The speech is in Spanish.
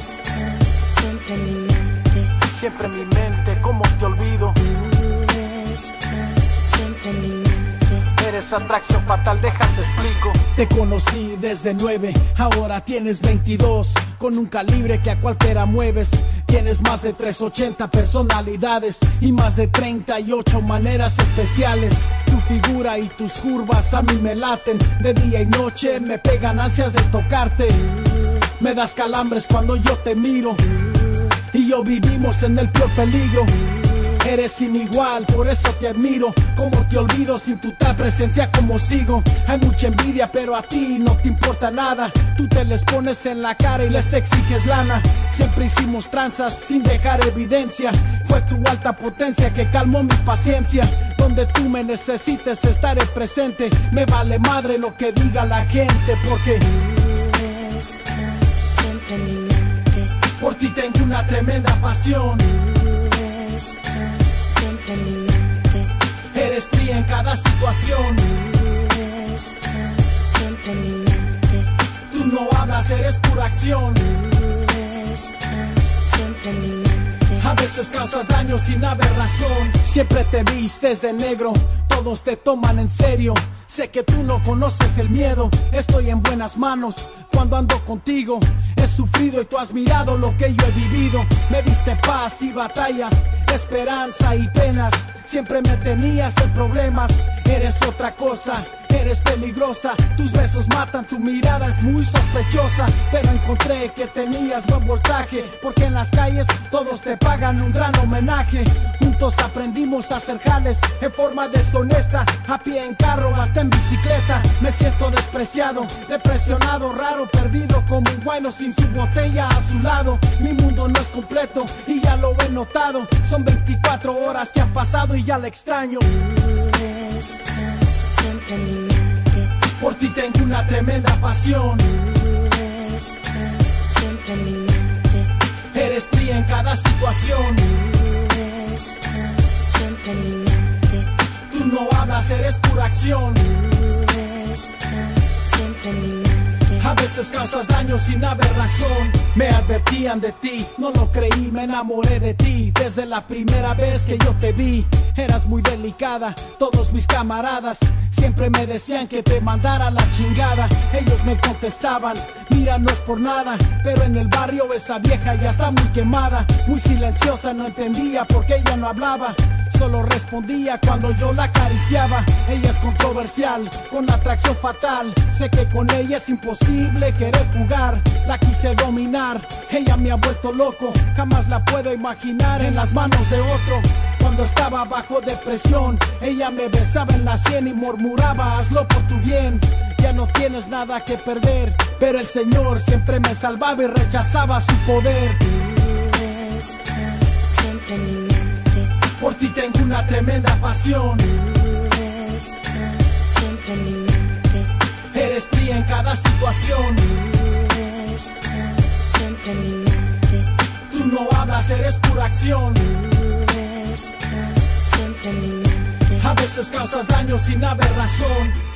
estás siempre en mi mente. Siempre en mi mente, ¿cómo te olvido? Tú estás siempre en mi mente. Eres atracción fatal, déjate explico. Te conocí desde 9, ahora tienes 22. Con un calibre que a cualquiera mueves. Tienes más de 380 personalidades y más de 38 maneras especiales. Tu figura y tus curvas a mí me laten. De día y noche me pegan ansias de tocarte. Me das calambres cuando yo te miro. Y yo vivimos en el peor peligro. Eres sin igual, por eso te admiro. Como te olvido sin tu tal presencia como sigo. Hay mucha envidia pero a ti no te importa nada. Tú te les pones en la cara y les exiges lana. Siempre hicimos tranzas sin dejar evidencia. Fue tu alta potencia que calmó mi paciencia. Donde tú me necesites estaré presente. Me vale madre lo que diga la gente porque tú estás siempre en mi mente. Por ti tengo una tremenda pasión. Estás siempre en mi mente. Eres fría en cada situación. Tú estás siempre en mi mente. Tú no hablas, eres pura acción. Tú estás siempre en mi mente. A veces causas daño sin haber razón. Siempre te vistes de negro, todos te toman en serio. Sé que tú no conoces el miedo. Estoy en buenas manos cuando ando contigo. He sufrido y tú has mirado lo que yo he vivido. Me diste paz y batallas, esperanza y penas. Siempre me tenías en problemas. Eres otra cosa, eres peligrosa. Tus besos matan, tu mirada es muy sospechosa. Pero encontré que tenías buen voltaje, porque en las calles todos te pagan un gran homenaje. Juntos aprendimos a hacer jales en forma deshonesta. A pie, en carro, hasta en bicicleta. Me siento despreciado, depresionado, raro, perdido como un guayno sin su botella a su lado. Mi mundo no es completo y ya lo he notado. Son 24 horas que han pasado y ya la extraño. Tú estás siempre en mi mente. Por ti tengo una tremenda pasión. Tú estás siempre en mi mente. Eres fría en cada situación. Tú estás siempre en mi mente. Tú no hablas, eres pura acción. Tú estás siempre en mi mente. A veces causas daño sin haber razón. Me advertían de ti, no lo creí, me enamoré de ti. Desde la primera vez que yo te vi, eras muy delicada. Todos mis camaradas siempre me decían que te mandara la chingada. Ellos me contestaban, mira, no es por nada, pero en el barrio esa vieja ya está muy quemada. Muy silenciosa, no entendía por qué ella no hablaba. Solo respondía cuando yo la acariciaba. Ella es controversial, con atracción fatal. Sé que con ella es imposible querer jugar. La quise dominar, ella me ha vuelto loco. Jamás la puedo imaginar en las manos de otro. Cuando estaba bajo depresión, ella me besaba en la sien y murmuraba, hazlo por tu bien. Ya no tienes nada que perder, pero el Señor siempre me salvaba y rechazaba su poder. Tú estás siempre en mi mente. Por ti tengo una tremenda pasión. Tú estás siempre en mi mente. Eres fría en cada situación. Tú estás siempre en mi mente. Tú no hablas, eres pura acción. Tú estás siempre en mi mente. A veces causas daño sin haber razón.